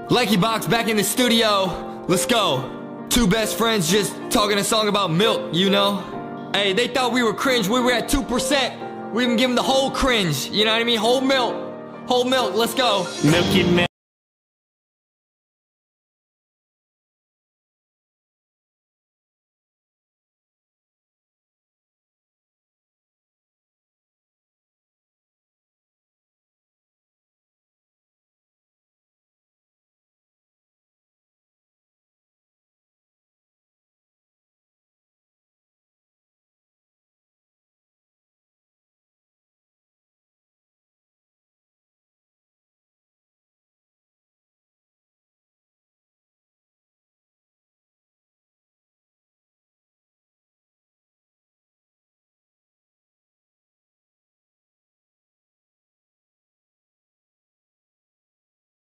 Lanky Box back in the studio. Let's go. Two best friends just talking a song about milk, you know? Hey, they thought we were cringe. We were at 2%. We even give them the whole cringe. You know what I mean? Whole milk. Whole milk. Let's go. Milky milk.